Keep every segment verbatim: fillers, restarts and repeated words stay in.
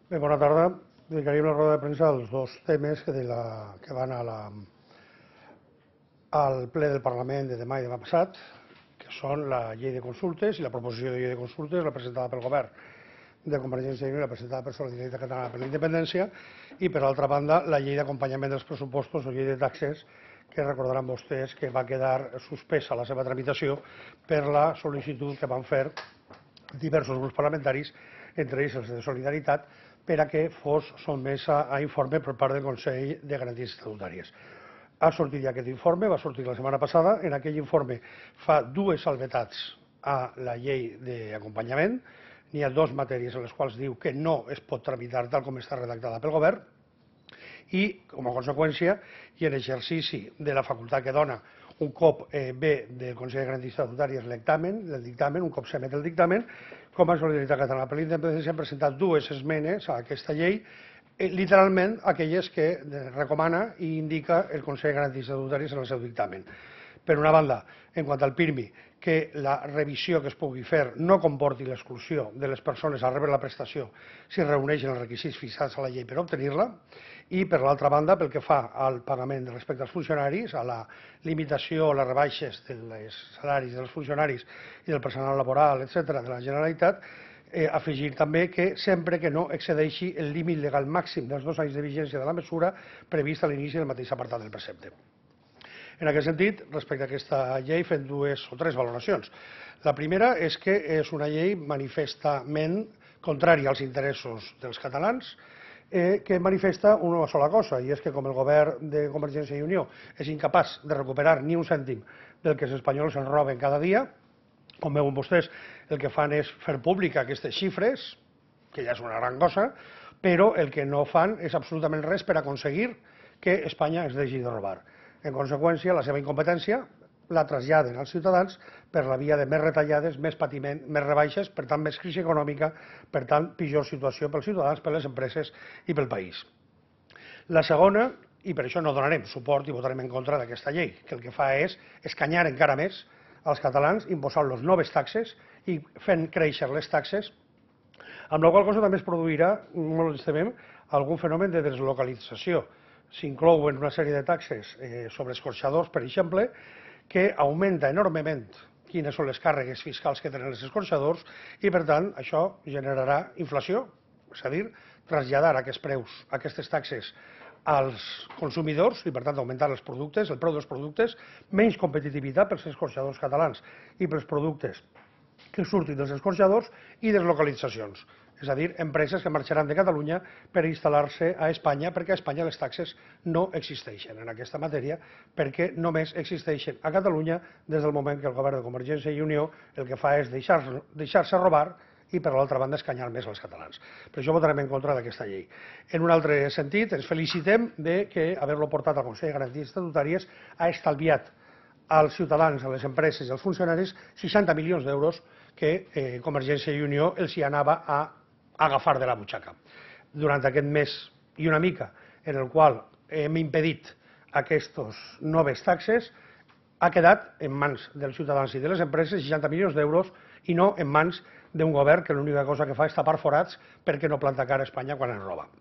Bé, bona tarda. Dedicaríem la roda de premsa als dos temes que, de la, que van a la, al ple del Parlament de demà i demà passat, que són la llei de consultes i la proposició de llei de consultes, la presentada pel govern de Convergència i Unió, la presentada per Solidaritat Catalana per la Independència, i per altra banda la llei d'acompanyament dels pressupostos o llei de taxes, que recordaran vostès que va quedar suspesa la seva tramitació per la sol·licitud que van fer diversos grups parlamentaris, entre ells els de Solidaritat, per a que fos sotmesa a informe per part del Consell de Garanties Estatutàries. Ha sortit ja aquest informe, va sortir la setmana passada. En aquell informe fa dues salvetats a la llei d'acompanyament. N'hi ha dues matèries en les quals diu que no es pot tramitar tal com està redactada pel govern i, com a conseqüència, i en exercici de la facultat que dona un cop eh, ve del Consell de Garanties Estatutàries l'ectamen, el dictamen, un cop s'emet el dictamen, com a Solidaritat Catalana per la Independència hem presentat dues esmenes a aquesta llei, eh, literalment aquelles que recomana i indica el Consell de Garanties Estatutàries en el seu dictamen. Per una banda, en quant al PIRMI, que la revisió que es pugui fer no comporti l'exclusió de les persones a rebre la prestació si reuneixen els requisits fixats a la llei per obtenir-la, i per l'altra banda, pel que fa al pagament respecte als funcionaris, a la limitació o les rebaixes dels salaris dels funcionaris i del personal laboral, etcètera, de la Generalitat, eh, afegir també que sempre que no excedeixi el límit legal màxim dels dos anys de vigència de la mesura previst a l'inici del mateix apartat del precepte. En aquest sentit, respecte a aquesta llei, fem dues o tres valoracions. La primera és que és una llei manifestament contrària als interessos dels catalans, eh, que manifesta una sola cosa, i és que com el govern de Convergència i Unió és incapaç de recuperar ni un cèntim del que els espanyols en roben cada dia, com veuen vostès, el que fan és fer pública aquestes xifres, que ja és una gran cosa, però el que no fan és absolutament res per aconseguir que Espanya es deixi de robar. En conseqüència, la seva incompetència la traslladen als ciutadans per la via de més retallades, més patiment, més rebaixes, per tant, més crisi econòmica, per tant, pitjor situació pels ciutadans, per les empreses i pel país. La segona, i per això no donarem suport i votarem en contra d'aquesta llei, que el que fa és escanyar encara més als catalans, imposant-los noves taxes i fent créixer les taxes, amb la qual cosa també es produirà, molt ens temem, algun fenomen de deslocalització. S'inclouen una sèrie de taxes eh, sobre escorxadors, per exemple, que augmenta enormement quines són les càrregues fiscals que tenen els escorxadors i, per tant, això generarà inflació, és a dir, traslladar aquests preus, aquestes taxes als consumidors i, per tant, augmentar els productes, el preu dels productes, menys competitivitat pels escorxadors catalans i pels productes que surtin dels escorxadors i deslocalitzacions. És a dir, empreses que marxaran de Catalunya per instal·lar-se a Espanya, perquè a Espanya les taxes no existeixen en aquesta matèria, perquè només existeixen a Catalunya des del moment que el govern de Convergència i Unió el que fa és deixar-se deixar-se robar i, per l'altra banda, escanyar més als catalans. Per això votarem en contra d'aquesta llei. En un altre sentit, ens felicitem de que haver-lo portat al Consell de Garanties Estatutàries ha estalviat als ciutadans, a les empreses i als funcionaris seixanta milions d'euros que eh, Convergència i Unió els hi anava a agafar de la butxaca. Durant aquest mes i una mica en el qual hem impedit aquestes noves taxes, ha quedat en mans dels ciutadans i de les empreses seixanta milions d'euros i no en mans d'un govern que l'única cosa que fa és tapar forats perquè no planta cara a Espanya quan ens roba.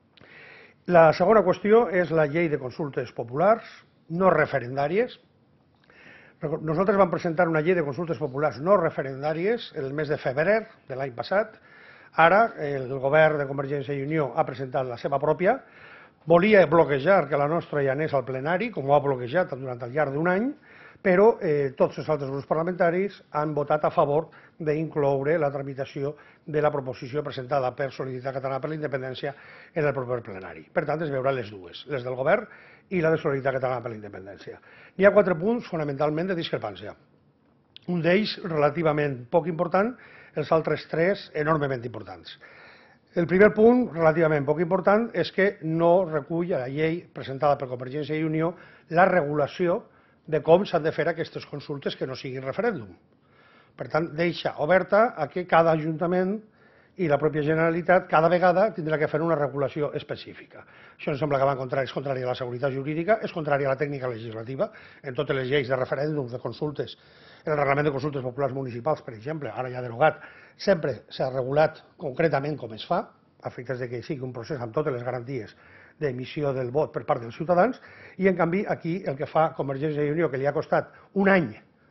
La segona qüestió és la llei de consultes populars no referendàries. Nosaltres vam presentar una llei de consultes populars no referendàries el mes de febrer de l'any passat. Ara el govern de Convergència i Unió ha presentat la seva pròpia, volia bloquejar que la nostra ja anés al plenari, com ho ha bloquejat durant el llarg d'un any, però eh, tots els altres grups parlamentaris han votat a favor d'incloure la tramitació de la proposició presentada per Solidaritat Catalana per la Independència en el proper plenari. Per tant, es veuran les dues, les del govern i la de Solidaritat Catalana per la Independència. Hi ha quatre punts fonamentalment de discrepància. Un d'ells relativament poc important, els altres tres enormement importants. El primer punt, relativament poc important, és que no recull a la llei presentada per Convergència i Unió la regulació de com s'han de fer aquestes consultes que no siguin referèndum. Per tant, deixa oberta a que cada ajuntament i la pròpia Generalitat cada vegada tindrà que fer una regulació específica. Això em sembla que va en contrari, és contrari a la seguretat jurídica, és contrari a la tècnica legislativa. En totes les lleis de referèndums, de consultes, en el reglament de consultes populars municipals, per exemple, ara ja derogat, sempre s'ha regulat concretament com es fa, a efectes de que sigui un procés amb totes les garanties d'emissió del vot per part dels ciutadans, i en canvi aquí el que fa Convergència i Unió, que li ha costat un any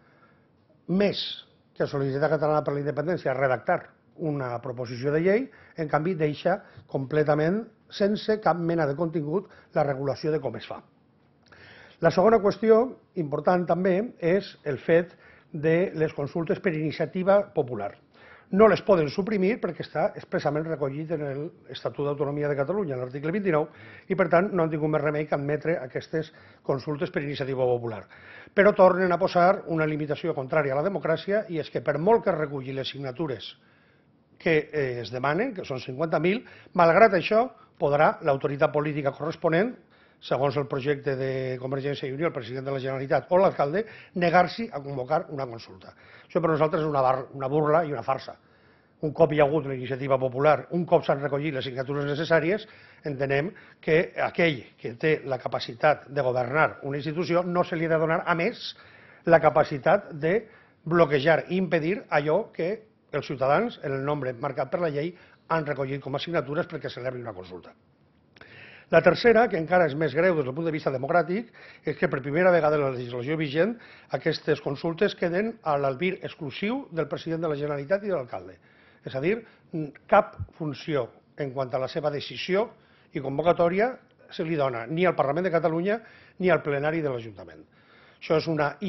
més que Solidaritat Catalana per la Independència redactar una proposició de llei, en canvi deixa completament sense cap mena de contingut la regulació de com es fa. La segona qüestió important també és el fet de les consultes per iniciativa popular. No les poden suprimir perquè està expressament recollit en l'Estatut d'Autonomia de Catalunya, en l'article vint-i-nou, i per tant no han tingut més remei que admetre aquestes consultes per iniciativa popular. Però tornen a posar una limitació contrària a la democràcia, i és que per molt que reculli les signatures que es demanen, que són cinquanta mil, malgrat això podrà l'autoritat política corresponent, segons el projecte de Convergència i Unió, el president de la Generalitat o l'alcalde, negar-s'hi a convocar una consulta. Això per nosaltres és una, una burla i una farsa. Un cop hi ha hagut una iniciativa popular, un cop s'han recollit les signatures necessàries, entenem que aquell que té la capacitat de governar una institució no se li ha de donar, a més, la capacitat de bloquejar i impedir allò que els ciutadans, en el nombre marcat per la llei, han recollit com a signatures perquè celebri una consulta. La tercera, que encara és més greu des del punt de vista democràtic, és que per primera vegada en la legislació vigent aquestes consultes queden a l'albir exclusiu del president de la Generalitat i de l'alcalde. És a dir, cap funció en quant a la seva decisió i convocatòria se li dona ni al Parlament de Catalunya ni al plenari de l'Ajuntament. Això és una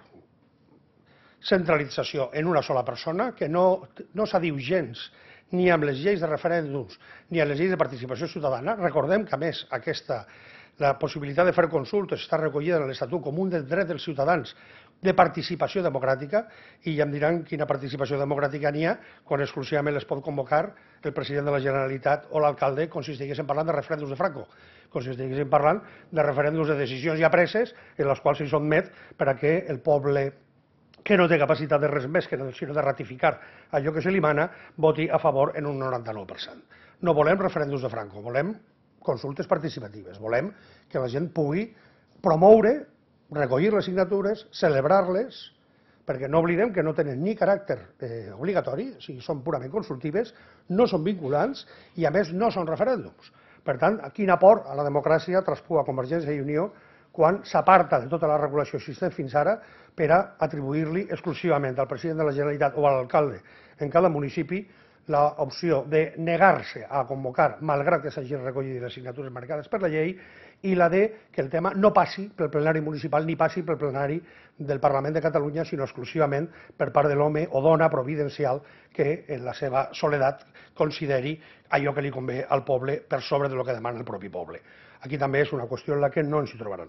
hipercentralització en una sola persona que no, no s'adiu gens ni amb les lleis de referèndums ni amb les lleis de participació ciutadana. Recordem que, a més, aquesta, la possibilitat de fer consultes està recollida en l'Estatut com un dret dels ciutadans de participació democràtica, i ja em diran quina participació democràtica n'hi ha quan exclusivament les pot convocar el president de la Generalitat o l'alcalde, com si estiguéssim parlant de referèndums de Franco, com si estiguéssim parlant de referèndums de decisions ja preses en les quals s'hi sotmet per a que el poble, que no té capacitat de res més sinó de ratificar allò que se li mana, voti a favor en un noranta-nou per cent. No volem referèndums de Franco, volem consultes participatives, volem que la gent pugui promoure, recollir les signatures, celebrar-les, perquè no oblidem que no tenen ni caràcter eh, obligatori, o sigui, són purament consultives, no són vinculants i, a més, no són referèndums. Per tant, quin aport a la democràcia traspua Convergència i Unió quan s'aparta de tota la regulació existent fins ara per a atribuir-li exclusivament al president de la Generalitat o a l'alcalde en cada municipi l'opció de negar-se a convocar, malgrat que s'hagin recollit les signatures marcades per la llei, i la de que el tema no passi pel plenari municipal ni passi pel plenari del Parlament de Catalunya, sinó exclusivament per part de l'home o dona providencial que en la seva soledat consideri allò que li convé al poble per sobre del que demana el propi poble. Aquí també és una qüestió en la que no ens hi trobaran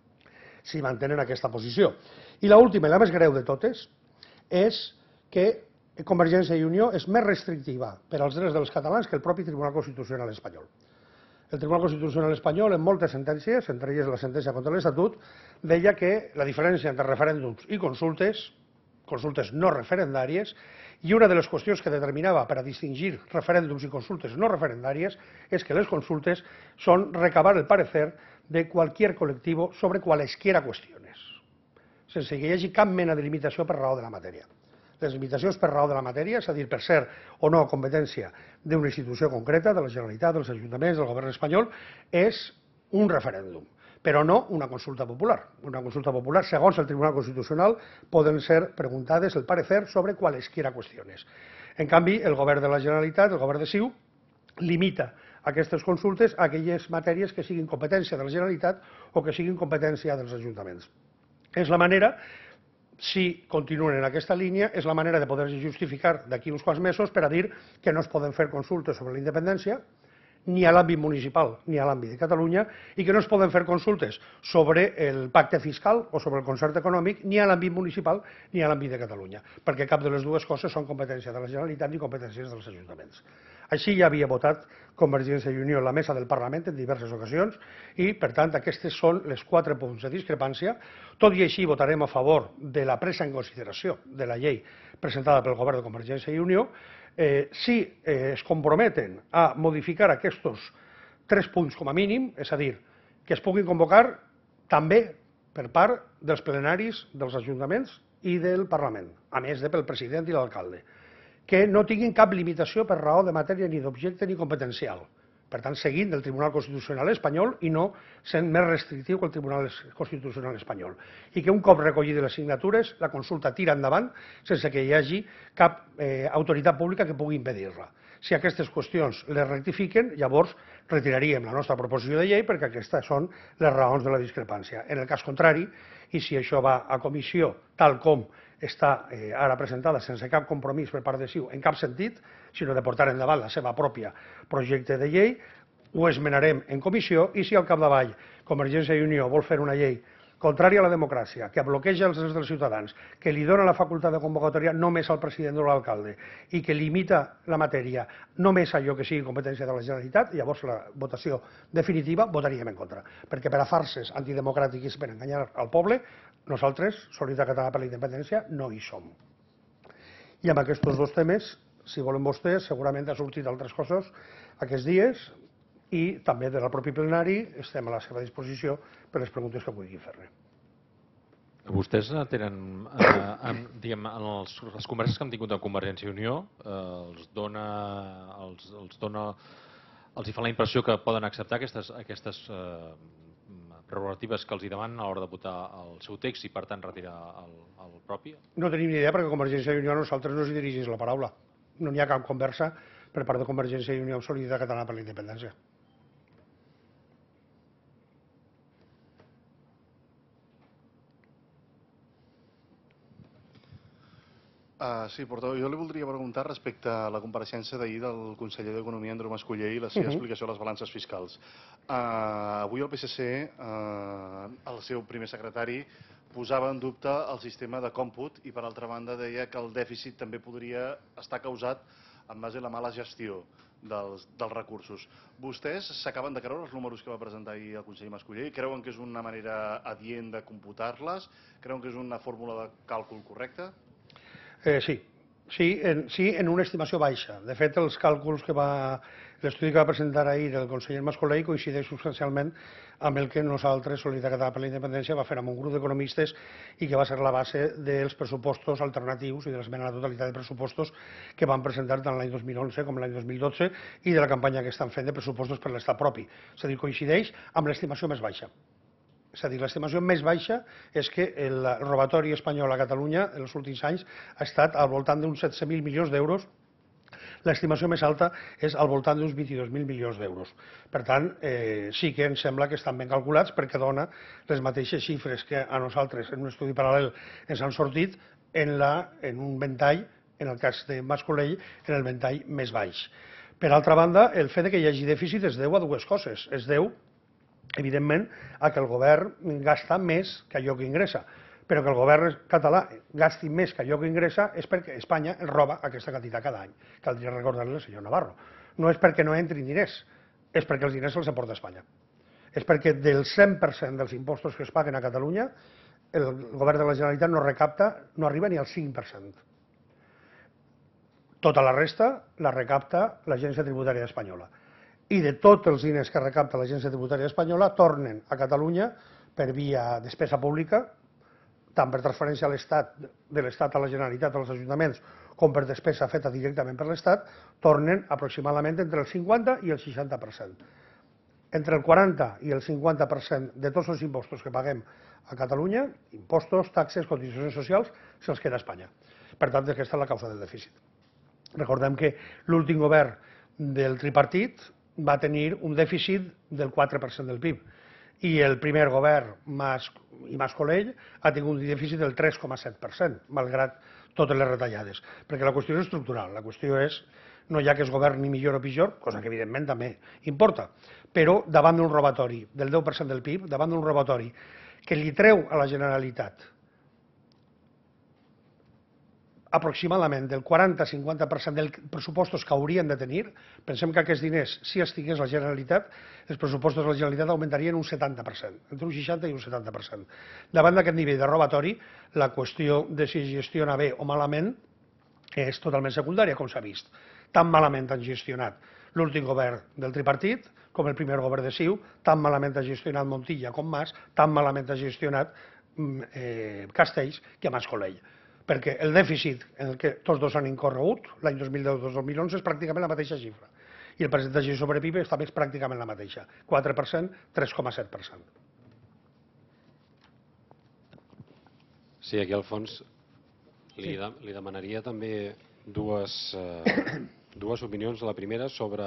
si mantenen aquesta posició. I l'última i la més greu de totes és que Convergència i Unió és més restrictiva per als drets dels catalans que el propi Tribunal Constitucional espanyol. El Tribunal Constitucional espanyol, en moltes sentències, entre elles la sentència contra l'Estatut, deia que la diferència entre referèndums i consultes, consultes no referendàries, i una de les qüestions que determinava per a distingir referèndums i consultes no referendàries és que les consultes són recabar el parecer de qualsevol col·lectiu sobre cualesquiera qüestions, sense que hi hagi cap mena de limitació per raó de la matèria. Les limitacions per raó de la matèria, és a dir, per ser o no competència d'una institució concreta, de la Generalitat, dels ajuntaments, del govern espanyol, és un referèndum, però no una consulta popular. Una consulta popular, segons el Tribunal Constitucional, poden ser preguntades el parecer sobre cualesquiera qüestions. En canvi, el govern de la Generalitat, el govern de C I U, limita aquestes consultes a aquelles matèries que siguin competència de la Generalitat o que siguin competència dels ajuntaments. És la manera, si continuen en aquesta línia, és la manera de poder justificar d'aquí uns quants mesos per a dir que no es poden fer consultes sobre la independència ni a l'àmbit municipal ni a l'àmbit de Catalunya, i que no es poden fer consultes sobre el pacte fiscal o sobre el concert econòmic ni a l'àmbit municipal ni a l'àmbit de Catalunya, perquè cap de les dues coses són competència de la Generalitat ni competències dels ajuntaments. Així ja havia votat Convergència i Unió en la mesa del Parlament en diverses ocasions i, per tant, aquests són els quatre punts de discrepància. Tot i així votarem a favor de la presa en consideració de la llei presentada pel govern de Convergència i Unió. Eh, si eh, es comprometen a modificar aquests tres punts com a mínim, és a dir, que es puguin convocar també per part dels plenaris dels ajuntaments i del Parlament, a més de pel president i l'alcalde, que no tinguin cap limitació per raó de matèria ni d'objecte ni competencial. Per tant, seguint del Tribunal Constitucional espanyol i no sent més restrictiu que el Tribunal Constitucional espanyol. I que un cop recollides les signatures, la consulta tira endavant sense que hi hagi cap eh, autoritat pública que pugui impedir-la. Si aquestes qüestions les rectifiquen, llavors retiraríem la nostra proposició de llei perquè aquestes són les raons de la discrepància. En el cas contrari, i si això va a comissió tal com està eh, ara presentada sense cap compromís per part de C I U en cap sentit, sinó de portar endavant la seva pròpia projecte de llei, ho esmenarem en comissió i si al capdavall Convergència i Unió vol fer una llei contrària a la democràcia, que bloqueja els drets dels ciutadans, que li dona la facultat de convocatòria només al president o l'alcalde i que limita la matèria només a allò que sigui competència de la Generalitat, llavors la votació definitiva votaríem en contra. Perquè per a farses antidemocràtiques per enganyar al poble, nosaltres, Solidaritat Catalana per la Independència, no hi som. I amb aquests dos temes, si volen vostès, segurament ha sortit altres coses aquests dies i també del propi plenari estem a la seva disposició per les preguntes que vulguin fer-ne. Vostès tenen, eh, en, diguem, en els, les converses que han tingut amb Convergència i Unió, eh, els dona, els, els dona, els hi fa la impressió que poden acceptar aquestes, aquestes eh, prerrogatives que els hi demanen a l'hora de votar el seu text i, per tant, retirar el, el propi? No tenim ni idea perquè Convergència i Unió a nosaltres no s'hi dirigís la paraula. No n'hi ha cap conversa per part de Convergència i Unió amb Solidaritat Catalana per la Independència. Uh, sí, portaveu, jo li voldria preguntar respecte a la compareixença d'ahir del conseller d'Economia, Andreu Mas-Colell, i la seva uh -huh. explicació a les balances fiscals. Uh, avui el P S C, uh, el seu primer secretari, posava en dubte el sistema de còmput i, per altra banda, deia que el dèficit també podria estar causat en base a la mala gestió dels, dels recursos. Vostès s'acaben de creure els números que va presentar ahir el conseller Mas-Colell? Creuen que és una manera adient de computar-les? Creuen que és una fórmula de càlcul correcta? Eh, sí, sí en, sí, en una estimació baixa. De fet, els càlculs que va, l'estudi que va presentar ahir el conseller Mas-Colell coincideix substancialment amb el que nosaltres, Solidaritat Catalana per la Independència, va fer amb un grup d'economistes i que va ser la base dels pressupostos alternatius i de l'esmena a la totalitat de pressupostos que van presentar tant l'any dos mil onze com l'any dos mil dotze i de la campanya que estan fent de pressupostos per l'estat propi. És a dir, coincideix amb l'estimació més baixa. És a dir, l'estimació més baixa és que el robatori espanyol a Catalunya en els últims anys ha estat al voltant d'uns setze mil milions d'euros. L'estimació més alta és al voltant d'uns vint-i-dos mil milions d'euros. Per tant, eh, sí que ens sembla que estan ben calculats perquè dona les mateixes xifres que a nosaltres en un estudi paral·lel ens han sortit en, la, en un ventall, en el cas de Mas-Colell, en el ventall més baix. Per altra banda, el fet que hi hagi dèficit es deu a dues coses. Es deu evidentment, a que el govern gasta més que allò que ingressa. Però que el govern català gasti més que allò que ingressa és perquè Espanya el roba aquesta quantitat cada any. Caldria recordar-li al senyor Navarro. No és perquè no entrin diners, és perquè els diners se'ls aporta Espanya. És perquè del cent per cent dels impostos que es paguen a Catalunya, el govern de la Generalitat no recapta, no arriba ni al cinc per cent. Tota la resta la recapta l'Agència Tributària Espanyola. I de tots els diners que recapta l'Agència Tributària Espanyola tornen a Catalunya per via despesa pública, tant per transferència a l'Estat, de l'Estat a la Generalitat, als ajuntaments, com per despesa feta directament per l'Estat, tornen aproximadament entre el cinquanta i el seixanta per cent. Entre el quaranta i el cinquanta per cent de tots els impostos que paguem a Catalunya, impostos, taxes, cotitzacions socials, se'ls queda a Espanya. Per tant, aquesta és la causa del dèficit. Recordem que l'últim govern del tripartit va tenir un dèficit del quatre per cent del P I B i el primer govern, Mas i Mas-Colell, ha tingut un dèficit del tres coma set per cent, malgrat totes les retallades. Perquè la qüestió és estructural, la qüestió és no ja que es governi millor o pitjor, cosa que evidentment també importa, però davant d'un robatori del deu per cent del P I B, davant d'un robatori que li treu a la Generalitat aproximadament del quaranta a cinquanta per cent dels pressupostos que haurien de tenir, pensem que aquests diners, si estigués la Generalitat, els pressupostos de la Generalitat augmentarien un setanta per cent, entre un seixanta i un setanta per cent. Davant d'aquest nivell de robatori, la qüestió de si es gestiona bé o malament és totalment secundària, com s'ha vist. Tan malament han gestionat l'últim govern del tripartit com el primer govern de C I U, tan malament ha gestionat Montilla com Mas, tan malament ha gestionat eh, Castells que Mas-Colell. perquè el dèficit en el que tots dos han incorregut, l'any dos mil deu dos mil onze, és pràcticament la mateixa xifra. I el percentatge sobre P I B també és pràcticament la mateixa, quatre per cent, tres coma set per cent. Sí, aquí al fons li, de, li demanaria també dues, eh, dues opinions. La primera sobre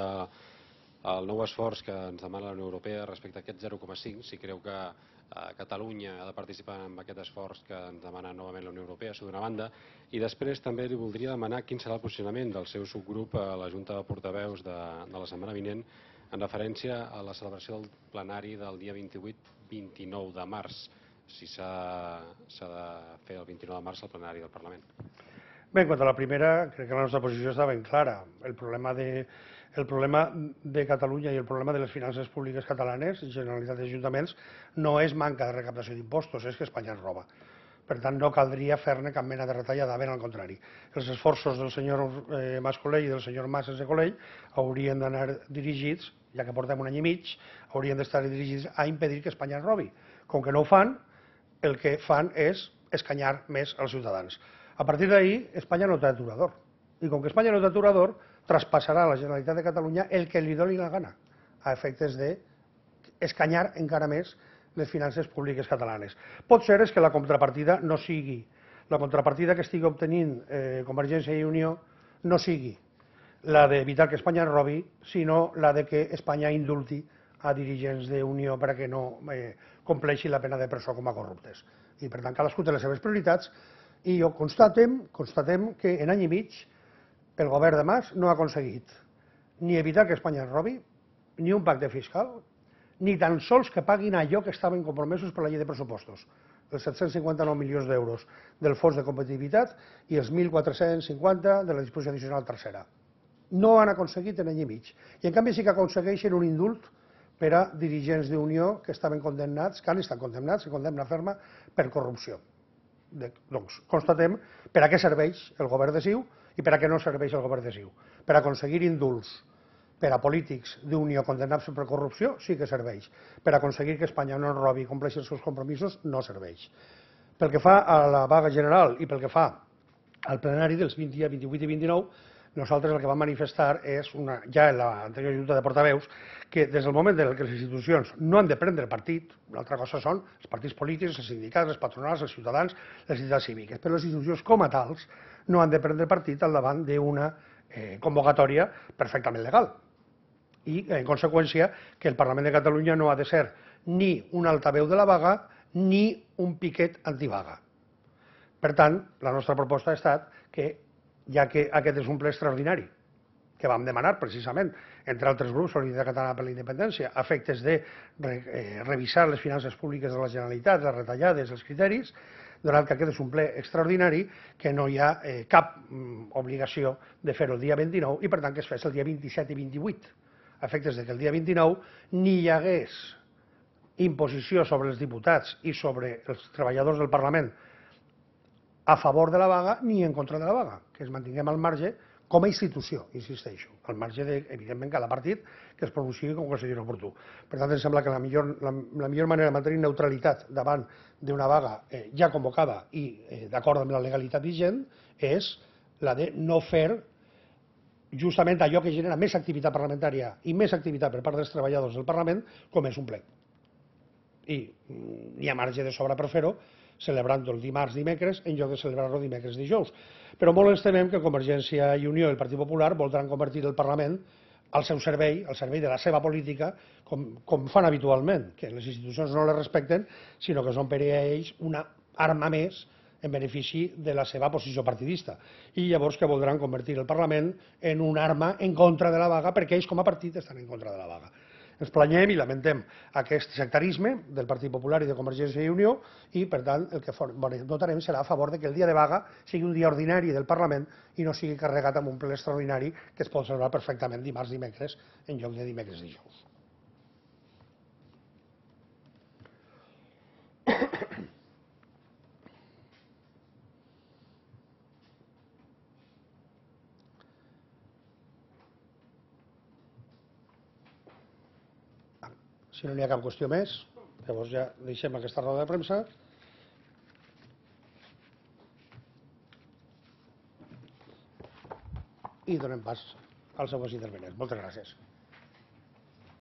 el nou esforç que ens demana la Unió Europea respecte a aquest zero coma cinc, si creu que eh, Catalunya ha de participar en aquest esforç que ens demana novament la Unió Europea, això d'una banda, i després també li voldria demanar quin serà el posicionament del seu subgrup a la Junta de Portaveus de, de la setmana vinent en referència a la celebració del plenari del dia vint-i-vuit vint-i-nou de març, si s'ha de fer el vint-i-nou de març el plenari del Parlament. Bé, en quant a la primera, crec que la nostra posició està ben clara. El problema de, el problema de Catalunya i el problema de les finances públiques catalanes, Generalitat i Ajuntaments, no és manca de recaptació d'impostos, és que Espanya ens roba. Per tant, no caldria fer-ne cap mena de retallada, ben al contrari. Els esforços del senyor eh, Mas-Colell i del senyor Mas sense Colell haurien d'anar dirigits, ja que portem un any i mig, haurien d'estar dirigits a impedir que Espanya ens robi. Com que no ho fan, el que fan és escanyar més als ciutadans. A partir d'ahir, Espanya no té aturador. I com que Espanya no té aturador, traspassarà a la Generalitat de Catalunya el que li doni la gana, a efectes d'escanyar encara més les finances públiques catalanes. Pot ser és que la contrapartida no sigui, la contrapartida que estigui obtenint eh, Convergència i Unió no sigui la d'evitar que Espanya robi, sinó la de que Espanya indulti a dirigents d'Unió perquè no eh, compleixi la pena de presó com a corruptes. I per tant cadascú té les seves prioritats i jo constatem, constatem que en any i mig el govern de Mas no ha aconseguit ni evitar que Espanya es robi, ni un pacte fiscal, ni tan sols que paguin allò que estaven compromesos per la llei de pressupostos, els set-cents cinquanta-nou milions d'euros del fons de competitivitat i els mil quatre-cents cinquanta de la disposició addicional tercera. No han aconseguit en any i mig. I en canvi sí que aconsegueixen un indult per a dirigents d'Unió que estaven condemnats, que han estat condemnats, que condemna ferma, per corrupció. De, doncs, constatem per a què serveix el govern de Ciu i per a què no serveix el govern de Ciu. Per aconseguir indults per a polítics d'Unió condemnats per corrupció sí que serveix. Per aconseguir que Espanya no robi i compleixi els seus compromisos no serveix. Pel que fa a la vaga general i pel que fa al plenari dels vint, vint-i-vuit i vint-i-nou, nosaltres el que vam manifestar és, una, ja en l'anterior Junta de Portaveus, que des del moment en què les institucions no han de prendre partit, l'altra cosa són els partits polítics, els sindicats, les patronals, els ciutadans, les entitats cíviques, però les institucions com a tals no han de prendre partit al davant d'una eh, convocatòria perfectament legal. I, en conseqüència, que el Parlament de Catalunya no ha de ser ni un altaveu de la vaga ni un piquet antivaga. Per tant, la nostra proposta ha estat que, ja que aquest és un ple extraordinari, que vam demanar precisament, entre altres grups, Solidaritat Catalana per la Independència, a efectes de re, eh, revisar les finances públiques de la Generalitat, les retallades, els criteris, donat que aquest és un ple extraordinari, que no hi ha eh, cap mm, obligació de fer-ho el dia vint-i-nou i, per tant, que es fes el dia vint-i-set i vint-i-vuit, a efectes de que el dia vint-i-nou ni hi hagués imposició sobre els diputats i sobre els treballadors del Parlament a favor de la vaga ni en contra de la vaga, que es mantinguem al marge com a institució, insisteixo, al marge de, evidentment, cada partit que es pronunciï com consideri oportú. Per tant, em sembla que la millor, la, la millor manera de mantenir neutralitat davant d'una vaga eh, ja convocada i eh, d'acord amb la legalitat vigent és la de no fer justament allò que genera més activitat parlamentària i més activitat per part dels treballadors del Parlament, com és un ple. I n'hi ha marge de sobra per fer-ho, celebrant-ho el dimarts, dimecres, en lloc de celebrar-ho dimecres, dijous. Però molt ens temem que Convergència i Unió i el Partit Popular voldran convertir el Parlament al seu servei, al servei de la seva política, com, com fan habitualment, que les institucions no les respecten, sinó que són per a ells una arma més en benefici de la seva posició partidista. I llavors que voldran convertir el Parlament en una arma en contra de la vaga, perquè ells com a partit estan en contra de la vaga. Ens planyem i lamentem aquest sectarisme del Partit Popular i de Convergència i Unió i, per tant, el que votarem serà a favor de que el dia de vaga sigui un dia ordinari del Parlament i no sigui carregat amb un ple extraordinari que es pot celebrar perfectament dimarts-dimecres en lloc de dimecres-dijous. Si no n'hi ha cap qüestió més, llavors ja deixem aquesta roda de premsa. i donem pas als següents intervenents. Moltes gràcies.